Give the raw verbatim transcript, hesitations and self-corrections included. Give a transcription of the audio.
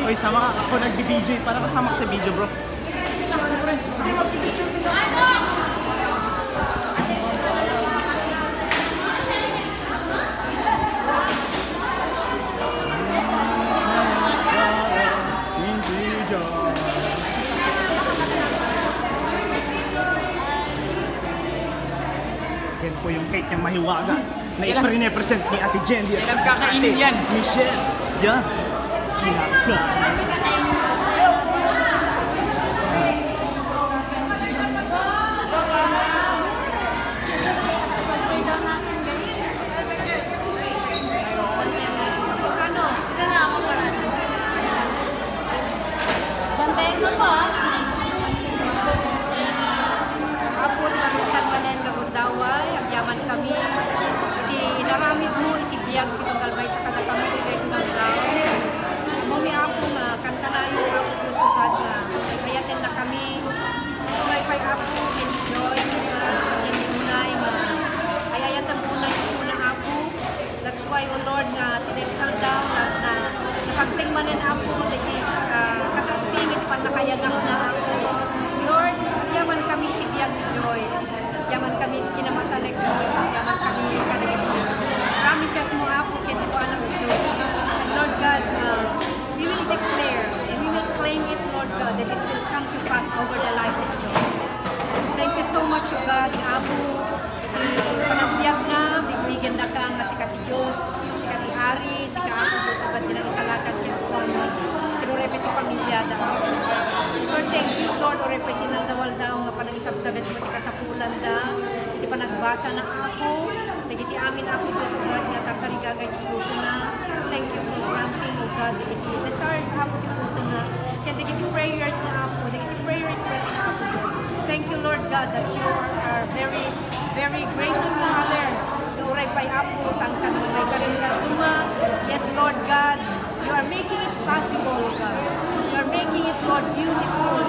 Uy, sama ka ako nag-B J para kasama ka sa video, bro. Yan po yung cake ng mahiwaga na ipre-represent ni Ate Jendy at Ilang kakainin yan? Michelle. Yan. Kinaka. Bantayan mo po, Apod kami sa manen lagundaway, agyaman kami. Iti inaramid mo, iti biyag, iti panggalbay sa kada kami, iti ng daw. Mumi ako nga, kantanayo ako kusugad nga. Kayatin na kami. May pay ako, enjoy, Jenny Unay, nga. Ayayatan mo na yung suna ako. That's why, O Lord, nga, tinitang daw, na, na napagtingmanin ako, iti uh, kasasping, iti panakayanak na ako. Lord, agyaman kami ibiyag ni Joyce. Agyaman kami kinamatalag mo. Agyaman kami kanil. Promises mo ako kaya ko anak ni Joyce. And Lord God, uh, we will declare and we will claim it, Lord God, that it will come to pass over the life of Joyce. Thank you so much, O God. Amo, panagbiag na, bigbigan na ka nga si Kati Diyos, si Kati Hari, si Kaako, sa ba't dinangisalakan kaya ko ano, kinurepit yung pamilya na Lord, thank you, Lord, o repeti ng dawal daw nga panangisabsabit mo ti kasapulan da, iti panagbasa na ako, nagiti amin ako, Diyos o God, nga tatarigagay ti puso na. Thank you for granting, O God, nagiti desires ako ti puso na, kaya nagiti prayers na ako, nagiti prayer request na ako, Diyos. Thank you, Lord God, that you are very, very gracious Father. Nuray pa'y ako, saan ka naman may karinatuma, yet, Lord God, you are making it possible, O God. You are making it, Lord, beautiful.